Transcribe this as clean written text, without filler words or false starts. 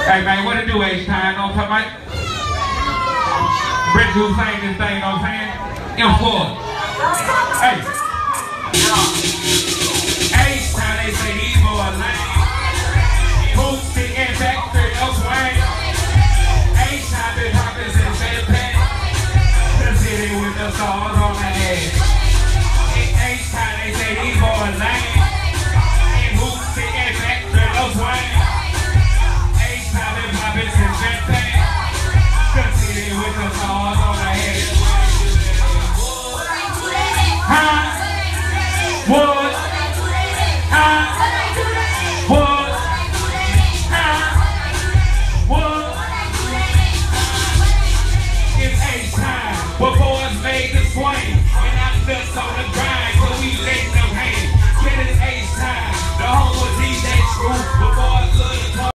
Hey man, what it do, H-Time? Know what I'm talking about? Brett who sang this thing, you know what I'm saying? M4. Hey. H-Time, they say these boys lame. Who